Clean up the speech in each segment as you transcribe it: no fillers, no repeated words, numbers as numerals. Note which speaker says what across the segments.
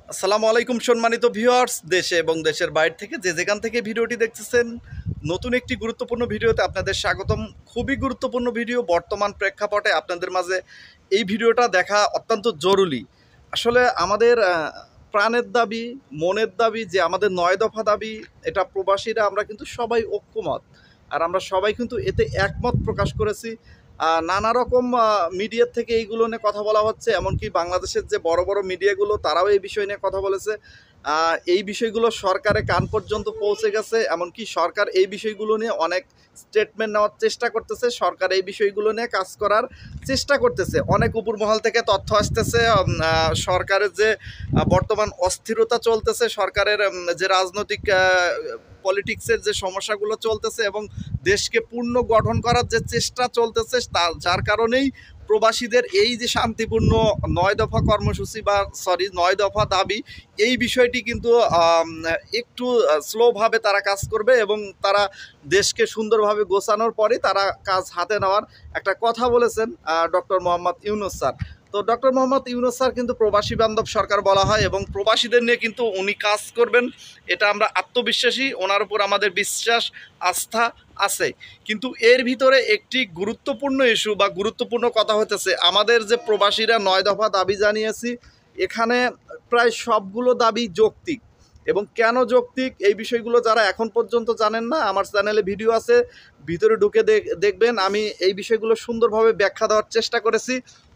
Speaker 1: আসসালামু আলাইকুম সম্মানিত ভিউয়ার্স, দেশে এবং দেশের বাইরে থেকে যে যেখান থেকে ভিডিওটি দেখতেছেন, নতুন একটি গুরুত্বপূর্ণ ভিডিওতে আপনাদের স্বাগতম। খুবই গুরুত্বপূর্ণ ভিডিও, বর্তমান প্রেক্ষাপটে আপনাদের মাঝে এই ভিডিওটা দেখা অত্যন্ত জরুরি। আসলে আমাদের প্রাণের দাবি, মনের দাবি, যে আমাদের 9 দফা দাবি, এটা প্রবাসীরা আমরা কিন্তু সবাই ঐক্যমত, আর আমরা সবাই কিন্তু এতে একমত প্রকাশ করেছি। নানা রকম মিডিয়া থেকে এইগুলো নিয়ে কথা বলা হচ্ছে, এমনকি বাংলাদেশের যে বড় বড় মিডিয়াগুলো তারাও এই বিষয় নিয়ে কথা বলেছে। এই বিষয়গুলো সরকারের কান পর্যন্ত পৌঁছে গেছে, এমনকি সরকার এই বিষয়গুলো নিয়ে অনেক স্টেটমেন্ট নেওয়ার চেষ্টা করতেছে, সরকার এই বিষয়গুলো নিয়ে কাজ করার চেষ্টা করতেছে। অনেক উপর মহল থেকে তথ্য আসতেছে, সরকারের যে বর্তমান অস্থিরতা চলতেছে, সরকারের যে রাজনৈতিক পলিটিক্সের যে সমস্যাগুলো চলতেছে এবং দেশকে পূর্ণ গঠন করার যে চেষ্টা চলতেছে, যার কারণেই প্রবাসীদের এই যে শান্তিপূর্ণ 9 দফা কর্মসূচি বা 9 দফা দাবি, এই বিষয়টি কিন্তু একটু স্লোভাবে তারা কাজ করবে এবং তারা দেশকে সুন্দরভাবে গোছানোর পরে তারা কাজ হাতে নেওয়ার একটা কথা বলেছেন ডক্টর মোহাম্মদ ইউনূস স্যার। তো ডক্টর মোহাম্মদ ইউনূস স্যার কিন্তু প্রবাসী বান্ধব সরকার বলা হয় এবং প্রবাসীদের নিয়ে কিন্তু উনি কাজ করবেন, এটা আমরা আত্মবিশ্বাসী, ওনার উপর আমাদের বিশ্বাস, আস্থা আছে। কিন্তু এর ভিতরে একটি গুরুত্বপূর্ণ ইস্যু বা গুরুত্বপূর্ণ কথা হতেছে, আমাদের যে প্রবাসীরা 9 দফা দাবি জানিয়েছি, এখানে প্রায় সবগুলো দাবি যৌক্তিক। এবং কেন যৌক্তিক, এই বিষয়গুলো যারা এখন পর্যন্ত জানেন না, আমার চ্যানেলে ভিডিও আছে, ভিতরে ঢুকে দেখবেন। আমি এই বিষয়গুলো সুন্দরভাবে ব্যাখ্যা দেওয়ার চেষ্টা করেছি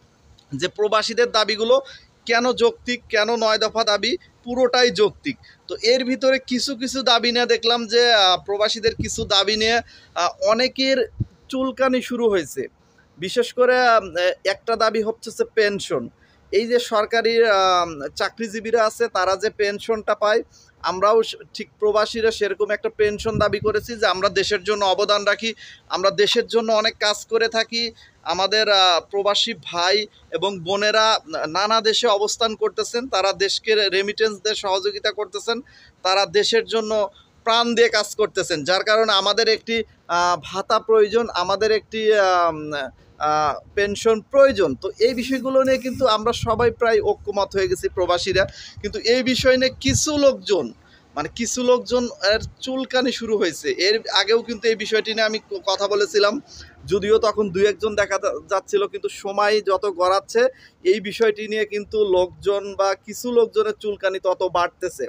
Speaker 1: যে প্রবাসীদের দাবিগুলো কেন যৌক্তিক, কেন 9 দফা দাবি পুরোটাই যৌক্তিক। তো এর ভিতরে কিছু কিছু দাবি নিয়ে দেখলাম যে প্রবাসীদের কিছু দাবি নিয়ে অনেকের চুলকানি শুরু হয়েছে। বিশেষ করে একটা দাবি হচ্ছে পেনশন। এই যে সরকারি চাকরিজীবীরা আছে, তারা যে পেনশনটা পায়, আমরাও ঠিক প্রবাসীরা সেরকম একটা পেনশন দাবি করেছি, যে আমরা দেশের জন্য অবদান রাখি, আমরা দেশের জন্য অনেক কাজ করে থাকি। আমাদের প্রবাসী ভাই এবং বোনেরা নানা দেশে অবস্থান করতেছেন, তারা দেশকে রেমিটেন্স দিয়ে সহযোগিতা করতেছেন, তারা দেশের জন্য প্রাণ দিয়ে কাজ করতেছেন, যার কারণে আমাদের একটি ভাতা প্রয়োজন, আমাদের একটি পেনশন প্রয়োজন। তো এই বিষয়গুলো নিয়ে কিন্তু আমরা সবাই প্রায় ঐক্যমত হয়ে গেছি প্রবাসীরা। কিন্তু এই বিষয় নিয়ে কিছু লোকজন এর চুলকানি শুরু হয়েছে। এর আগেও কিন্তু এই বিষয়টি নিয়ে আমি কথা বলেছিলাম, যদিও তখন দুই একজন দেখা যাচ্ছিল, কিন্তু সময় যত গড়াচ্ছে এই বিষয়টি নিয়ে কিন্তু লোকজন বা কিছু লোকজনের চুলকানি তত বাড়তেছে।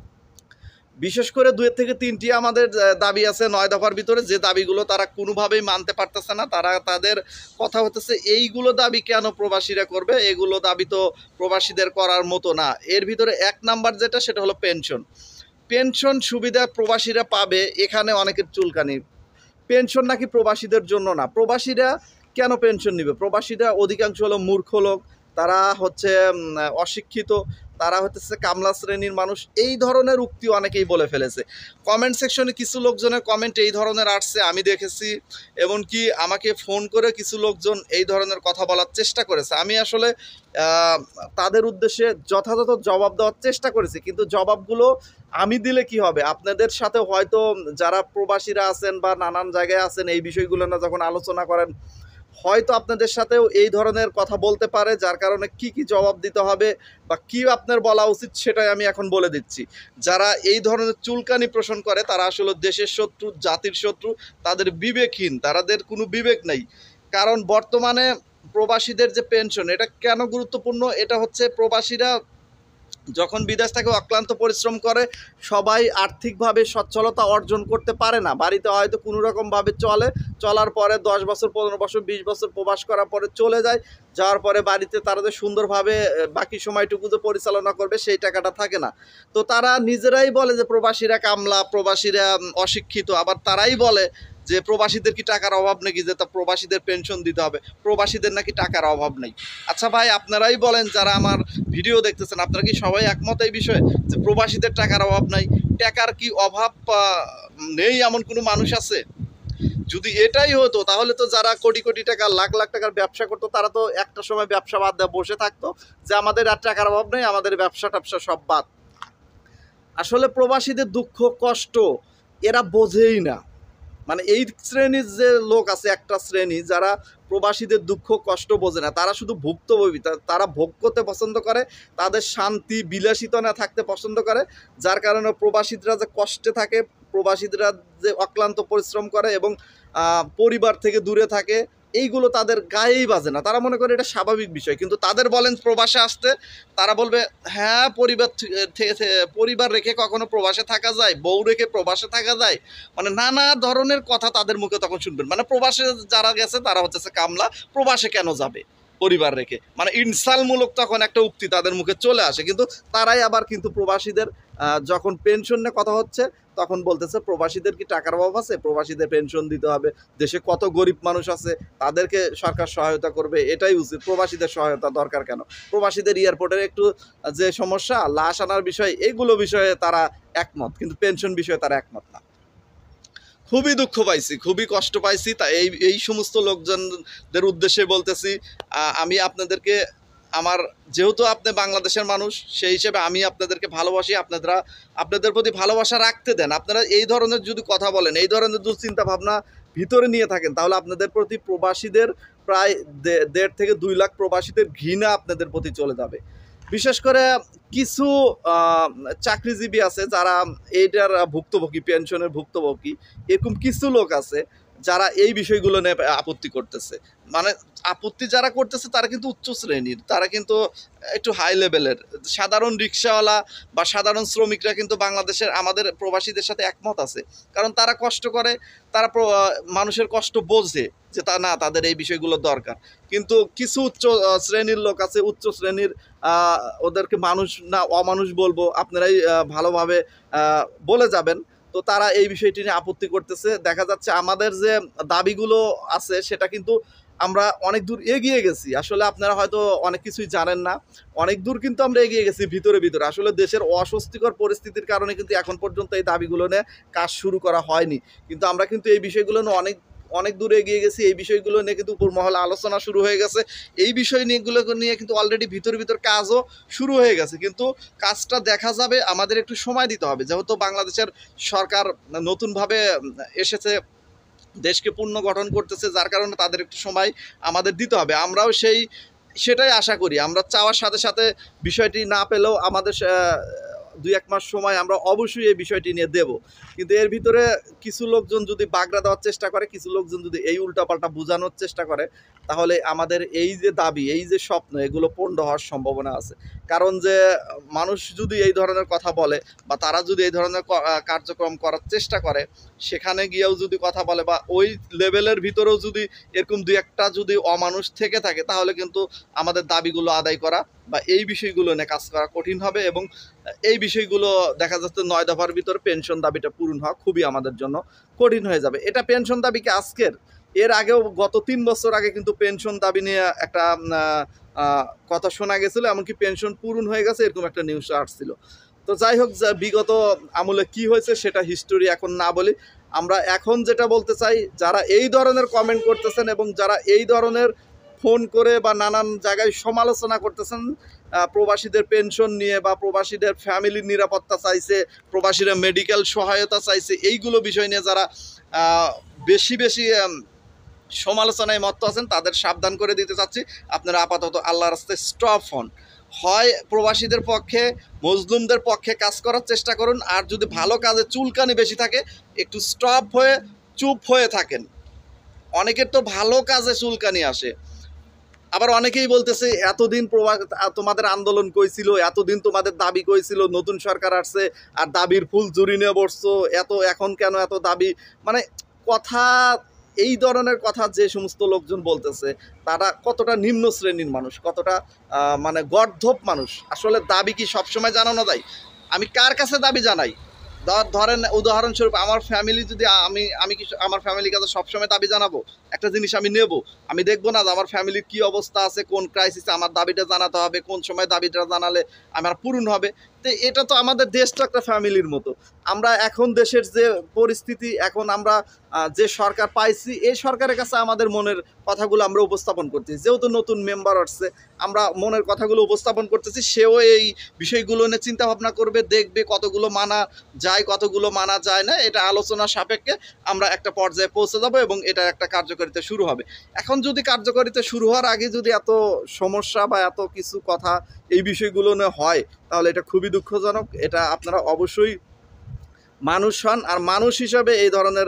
Speaker 1: বিশেষ করে 2 থেকে 3টি আমাদের দাবি আছে 9 দফার ভিতরে, যে দাবিগুলো তারা কোনোভাবেই মানতে পারতেছে না। তাদের কথা হতেছে, এইগুলো দাবি কেন প্রবাসীরা করবে, এগুলো দাবি তো প্রবাসীদের করার মতো না। এর ভিতরে 1 নাম্বার যেটা, সেটা হলো পেনশন। পেনশন সুবিধা প্রবাসীরা পাবে, এখানে অনেকের চুলকানি। পেনশন নাকি প্রবাসীদের জন্য না। প্রবাসীরা কেন পেনশন নেবে? প্রবাসীরা অধিকাংশ হলো মূর্খ লোক, তারা হচ্ছে অশিক্ষিত, তারা হচ্ছে কামলা শ্রেণীর মানুষ, এই ধরনের উক্তি অনেকেই বলে ফেলেছে। কমেন্ট সেকশনে কিছু লোকজনের কমেন্ট এই ধরনের আসছে, আমি দেখেছি। এমনকি আমাকে ফোন করে কিছু লোকজন এই ধরনের কথা বলার চেষ্টা করেছে। আমি আসলে তাদের উদ্দেশ্যে যথাযথ জবাব দেওয়ার চেষ্টা করেছি, কিন্তু জবাবগুলো আমি দিলে কি হবে? আপনাদের সাথে হয়তো যারা প্রবাসীরা আছেন বা নানান জায়গায় আছেন, এই বিষয়গুলো না যখন আলোচনা করেন, হয়তো আপনাদের সাথেও এই ধরনের কথা বলতে পারে, যার কারণে কি কি জবাব দিতে হবে বা কি আপনার বলা উচিত, সেটাই আমি এখন বলে দিচ্ছি। যারা এই ধরনের চুলকানি পোষণ করে, তারা আসলে দেশের শত্রু, জাতির শত্রু, তাদের বিবেকহীন, তাদের কোনো বিবেক নেই। কারণ বর্তমানে প্রবাসীদের যে পেনশন, এটা কেন গুরুত্বপূর্ণ? এটা হচ্ছে প্রবাসীরা যখন বিদেশ থেকে অক্লান্ত পরিশ্রম করে, সবাই আর্থিকভাবে সচ্ছলতা অর্জন করতে পারে না। বাড়িতে হয়তো কোনো রকমভাবে চলার পরে 10 বছর, 15 বছর, 20 বছর প্রবাস করার পরে চলে যায়। যাওয়ার পরে বাড়িতে তারা যে সুন্দরভাবে বাকি সময়টুকু যে পরিচালনা করবে, সেই টাকাটা থাকে না। তো তারা নিজেরাই বলে যে প্রবাসীরা কামলা, প্রবাসীরা অশিক্ষিত। আবার তারাই বলে যে প্রবাসীদের কি টাকার অভাব নাকি, যে তা প্রবাসীদের পেনশন দিতে হবে, প্রবাসীদের নাকি টাকার অভাব নেই। আচ্ছা ভাই, আপনারাই বলেন, যারা আমার ভিডিও দেখতেছেন, আপনারা কি সবাই একমত এই বিষয়ে যে প্রবাসীদের টাকার অভাব নাই? টাকার কি অভাব নেই এমন কোনো মানুষ আছে? যদি এটাই হতো, তাহলে তো যারা কোটি কোটি টাকা, লাখ লাখ টাকার ব্যবসা করতো, তারা তো একটা সময় ব্যবসা বাদ দিয়ে বসে থাকতো, যে আমাদের আর টাকার অভাব নেই, আমাদের ব্যবসা ট্যাবসা সব বাদ। আসলে প্রবাসীদের দুঃখ কষ্ট এরা বোঝেই না। মানে এই শ্রেণীর যে লোক আছে, একটা শ্রেণী যারা প্রবাসীদের দুঃখ কষ্ট বোঝে না, তারা শুধু ভুক্তভোগী, তারা ভোগ করতে পছন্দ করে, তাদের শান্তি বিলাসিতা না থাকতে পছন্দ করে, যার কারণে প্রবাসীরা যে কষ্টে থাকে, প্রবাসীরা যে অক্লান্ত পরিশ্রম করে এবং পরিবার থেকে দূরে থাকে, এইগুলো তাদের গায়েই বাজে না। তারা মনে করে এটা স্বাভাবিক বিষয়। কিন্তু তাদের বলেন প্রবাসে আসতে, তারা বলবে হ্যাঁ পরিবার রেখে কখনো প্রবাসে থাকা যায়, বউ রেখে প্রবাসে থাকা যায়, মানে নানা ধরনের কথা তাদের মুখে তখন শুনবেন। মানে প্রবাসে যারা গেছে তারা হচ্ছে কামলা, প্রবাসে কেন যাবে পরিবার রেখে, মানে ইনসালমূলক তখন একটা উক্তি তাদের মুখে চলে আসে। কিন্তু তারাই আবার কিন্তু প্রবাসীদের যখন পেনশন নিয়ে কথা হচ্ছে তখন বলতেছে প্রবাসীদের কি টাকার অভাব আছে, প্রবাসীদের পেনশন দিতে হবে, দেশে কত গরিব মানুষ আছে তাদেরকে সরকার সহায়তা করবে, এটাই উচিত, প্রবাসীদের সহায়তা দরকার কেন, প্রবাসীদের এয়ারপোর্টের একটু যে সমস্যা, লাশ আনার বিষয়, এইগুলো বিষয়ে তারা একমত, কিন্তু পেনশন বিষয়ে তারা একমত না। খুবই দুঃখ পাইছি, খুবই কষ্ট পাইছি। তা এই সমস্ত লোকজনদের উদ্দেশ্যে বলতেছি, আমি আপনাদেরকে আমার, যেহেতু আপনি বাংলাদেশের মানুষ, সেই হিসেবে আমি আপনাদেরকে ভালোবাসি, আপনাদের প্রতি ভালোবাসা রাখতে দেন। আপনারা এই ধরনের যদি কথা বলেন, এই ধরনের দুশ্চিন্তা ভাবনা ভিতরে নিয়ে থাকেন, তাহলে আপনাদের প্রতি প্রবাসীদের প্রায় 1.5 থেকে 2 লাখ প্রবাসীদের ঘৃণা আপনাদের প্রতি চলে যাবে। বিশেষ করে কিছু চাকরিজীবী আছে যারা এইটার ভুক্তভোগী, পেনশনের ভুক্তভোগী, এরকম কিছু লোক আছে যারা এই বিষয়গুলো নিয়ে আপত্তি করতেছে। মানে আপত্তি যারা করতেছে তারা কিন্তু উচ্চ শ্রেণীর, তারা কিন্তু একটু হাই লেভেলের। সাধারণ রিক্সাওয়ালা বা সাধারণ শ্রমিকরা কিন্তু বাংলাদেশের আমাদের প্রবাসীদের সাথে একমত আছে, কারণ তারা কষ্ট করে, তারা মানুষের কষ্ট বোঝে যে না, তাদের এই বিষয়গুলো দরকার। কিন্তু কিছু উচ্চ শ্রেণীর লোক আছে, উচ্চ শ্রেণীর, ওদেরকে মানুষ না অমানুষ বলবো, আপনারাই ভালোভাবে বলে যাবেন। তো তারা এই বিষয়টি নিয়ে আপত্তি করতেছে। দেখা যাচ্ছে আমাদের যে দাবিগুলো আছে সেটা কিন্তু আমরা অনেক দূর এগিয়ে গেছি। আসলে আপনারা হয়তো অনেক কিছুই জানেন না, অনেক দূর কিন্তু আমরা এগিয়ে গেছি ভিতরে। আসলে দেশের অস্বস্তিকর পরিস্থিতির কারণে কিন্তু এখন পর্যন্ত এই দাবিগুলো নিয়ে কাজ শুরু করা হয়নি। কিন্তু আমরা কিন্তু এই বিষয়গুলো নিয়ে অনেক দূরে এগিয়ে গেছি। এই বিষয়গুলো নিয়ে কিন্তু উপর মহলে আলোচনা শুরু হয়ে গেছে। এই বিষয় নিয়ে কিন্তু অলরেডি ভিতর কাজও শুরু হয়ে গেছে। কিন্তু কাজটা দেখা যাবে, আমাদের একটু সময় দিতে হবে। যেহেতু বাংলাদেশের সরকার নতুনভাবে এসেছে, দেশকে পুনর্গঠন করতেছে, যার কারণে তাদের একটু সময় আমাদের দিতে হবে। আমরাও সেটাই আশা করি। আমরা চাওয়ার সাথে সাথে বিষয়টি না পেলেও আমাদের 2-1 মাস সময় আমরা অবশ্যই এই বিষয়টি নিয়ে দেব। কিন্তু এর ভিতরে কিছু লোকজন যদি বাগড়া দেওয়ার চেষ্টা করে, কিছু লোকজন যদি এই উল্টাপাল্টা বোঝানোর চেষ্টা করে, তাহলে আমাদের এই যে দাবি, এই যে স্বপ্ন, এগুলো পূর্ণ হওয়ার সম্ভাবনা আছে। কারণ যে মানুষ যদি এই ধরনের কথা বলে বা তারা যদি এই ধরনের কার্যক্রম করার চেষ্টা করে, সেখানে গিয়েও যদি কথা বলে বা ওই লেভেলের ভিতরেও যদি এরকম 2-1টা যদি অমানুষ থেকে থাকে, তাহলে কিন্তু আমাদের দাবিগুলো আদায় করা বা এই বিষয়গুলো নিয়ে কাজ করা কঠিন হবে। এবং এই বিষয়গুলো দেখা যাচ্ছে 9 দফার ভিতরে পেনশন দাবিটা পূরণ হওয়া খুবই আমাদের জন্য কঠিন হয়ে যাবে। এটা পেনশন দাবি কি আজকের, এর আগেও গত 3 বছর আগে কিন্তু পেনশন দাবি নিয়ে একটা কথা শোনা গেছিলো, এমনকি পেনশন পূরণ হয়ে গেছে, এরকম একটা নিউজ আসছিল। তো যাই হোক, বিগত আমলে কি হয়েছে সেটা হিস্টোরি এখন না বলি। আমরা এখন যেটা বলতে চাই, যারা এই ধরনের কমেন্ট করতেছেন এবং যারা এই ধরনের ফোন করে বা নানান জায়গায় সমালোচনা করতেছেন, প্রবাসীদের পেনশন নিয়ে বা প্রবাসীদের ফ্যামিলির নিরাপত্তা চাইছে, প্রবাসীরা মেডিকেল সহায়তা চাইছে, এইগুলো বিষয় নিয়ে যারা বেশি সমালোচনায় মত্ত আছেন, তাদের সাবধান করে দিতে চাচ্ছি, আপনারা আপাতত আল্লাহর রাস্তায় স্টপ হন। হয় প্রবাসীদের পক্ষে, মজলুমদের পক্ষে কাজ করার চেষ্টা করুন, আর যদি ভালো কাজে চুলকানি বেশি থাকে, একটু স্টপ হয়ে চুপ হয়ে থাকেন। অনেকের তো ভালো কাজে চুলকানি আসে। আবার অনেকেই বলতেছে এতদিন তোমাদের আন্দোলন কইছিল, এতদিন তোমাদের দাবি কইছিল, নতুন সরকার আসছে আর দাবির ফুল জুড়ি নিয়ে বসছো, এখন কেন এত দাবি, মানে কথা, এই ধরনের কথা যে সমস্ত লোকজন বলতেছে তারা কতটা নিম্ন শ্রেণীর মানুষ, কতটা মানে গর্ধব মানুষ। আসলে দাবি কি সবসময় জানানো যায়? আমি কার কাছে দাবি জানাই? ধরেন উদাহরণস্বরূপ আমার ফ্যামিলি, যদি আমি কি আমার ফ্যামিলির কাছে সবসময় দাবি জানাবো? একটা জিনিস আমি নেব, আমি দেখবো না যে আমার ফ্যামিলির কী অবস্থা আছে, কোন ক্রাইসিসে আমার দাবিটা জানাতে হবে, কোন সময় দাবিটা জানালে আমার পূরণ হবে। তো এটা তো আমাদের দেশটা একটা ফ্যামিলির মতো। আমরা এখন দেশের যে পরিস্থিতি, এখন আমরা যে সরকার পাইছি এই সরকারের কাছে আমাদের মনের কথাগুলো আমরা উপস্থাপন করতেছি। যেহেতু নতুন মেম্বার আসছে, আমরা মনের কথাগুলো উপস্থাপন করতেছি, সেও এই বিষয়গুলো নিয়ে চিন্তা ভাবনা করবে, দেখবে কতগুলো মানা যায় কতগুলো মানা যায় না। এটা আলোচনা সাপেক্ষে আমরা একটা পর্যায়ে পৌঁছে যাব এবং এটা একটা কার্যকারিতা শুরু হবে। এখন যদি কার্যকারিতা শুরু হওয়ার আগে যদি এত সমস্যা বা এত কিছু কথা এই বিষয়গুলো নিয়ে হয়, তাহলে এটা খুবই দুঃখজনক। এটা আপনারা অবশ্যই মানুষ হন, আর মানুষ হিসাবে এই ধরনের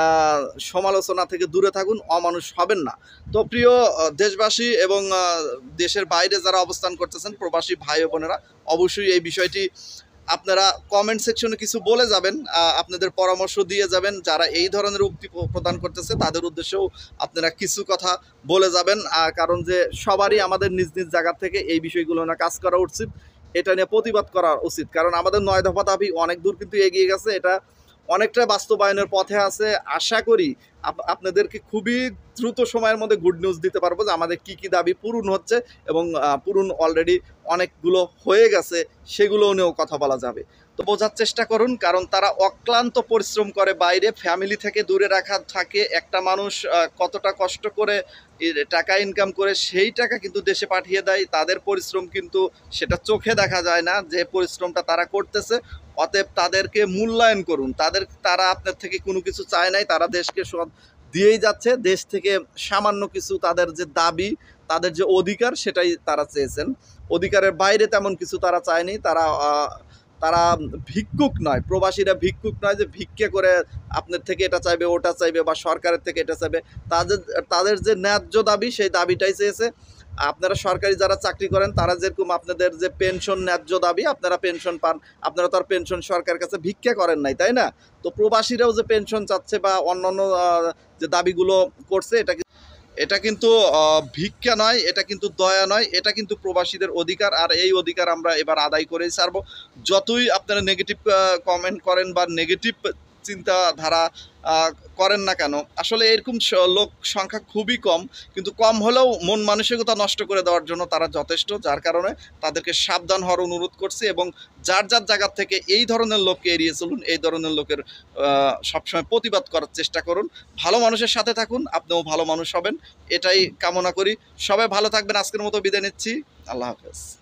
Speaker 1: সমালোচনা থেকে দূরে থাকুন, অমানুষ হবেন না। তো প্রিয় দেশবাসী এবং দেশের বাইরে যারা অবস্থান করতেছেন প্রবাসী ভাই ও বোনেরা, অবশ্যই এই বিষয়টি আপনারা কমেন্ট সেকশনে কিছু বলে যাবেন, আপনাদের পরামর্শ দিয়ে যাবেন। যারা এই ধরনের উক্তি প্রদান করতেছে তাদের উদ্দেশ্যেও আপনারা কিছু কথা বলে যাবেন, কারণ যে সবারই আমাদের নিজ নিজ জায়গা থেকে এই বিষয়গুলো না কাজ করা উচিত, এটা নিয়ে প্রতিবাদ করা উচিত। কারণ আমাদের 9 দফা দাবি অনেক দূর কিন্তু এগিয়ে গেছে, এটা অনেকটা বাস্তবায়নের পথে আছে। আশা করি আপনাদেরকে খুবই দ্রুত সময়ের মধ্যে গুড নিউজ দিতে পারবো যে আমাদের কি কি দাবি পূরণ হচ্ছে এবং পূরণ অলরেডি অনেকগুলো হয়ে গেছে, সেগুলো নিয়েও কথা বলা যাবে। তো বোঝার চেষ্টা করুন, কারণ তারা অক্লান্ত পরিশ্রম করে, বাইরে ফ্যামিলি থেকে দূরে রাখা থাকে। একটা মানুষ কতটা কষ্ট করে টাকা ইনকাম করে সেই টাকা কিন্তু দেশে পাঠিয়ে দেয়, তাদের পরিশ্রম কিন্তু সেটা চোখে দেখা যায় না যে পরিশ্রমটা তারা করতেছে। অতএব তাদেরকে মূল্যায়ন করুন। তারা আপনার থেকে কোনো কিছু চায় নাই, তারা দেশকে সব দিয়েই যাচ্ছে। দেশ থেকে সামান্য কিছু তাদের যে দাবি, তাদের যে অধিকার, সেটাই তারা চেয়েছেন। অধিকারের বাইরে তেমন কিছু তারা চায়নি। তারা ভিক্ষুক নয়, প্রবাসীরা ভিক্ষুক নয় যে ভিক্ষা করে আপনার থেকে এটা চাইবে ওটা চাইবে বা সরকারের থেকে এটা চাইবে। তাদের যে ন্যায্য দাবি সেই দাবিটাই চেয়েছে। আপনারা সরকারি যারা চাকরি করেন তারা যেরকম আপনাদের যে পেনশন ন্যায্য দাবি, আপনারা পেনশন পান, আপনারা তো আর পেনশন সরকারের কাছে ভিক্ষা করেন নাই, তাই না? তো প্রবাসীরাও যে পেনশন চাচ্ছে বা অন্যান্য যে দাবিগুলো করছে, এটা কিন্তু ভিক্ষা নয়, এটা কিন্তু দয়া নয়, এটা কিন্তু প্রবাসীদের অধিকার। আর এই অধিকার আমরা এবার আদায় করেই ছাড়বো। যতই আপনারা নেগেটিভ কমেন্ট করেন বা নেগেটিভ চিন্তাধারা করেন না কেন, আসলে এরকম লোক সংখ্যা খুবই কম, কিন্তু কম হলেও মন মানসিকতা নষ্ট করে দেওয়ার জন্য তারা যথেষ্ট। যার কারণে তাদেরকে সাবধান হওয়ার অনুরোধ করছি এবং যার যার জায়গা থেকে এই ধরনের লোককে এড়িয়ে চলুন, এই ধরনের লোকের সবসময় প্রতিবাদ করার চেষ্টা করুন। ভালো মানুষের সাথে থাকুন, আপনিও ভালো মানুষ হবেন, এটাই কামনা করি। সবাই ভালো থাকবেন। আজকের মতো বিদায় নিচ্ছি। আল্লাহ হাফেজ।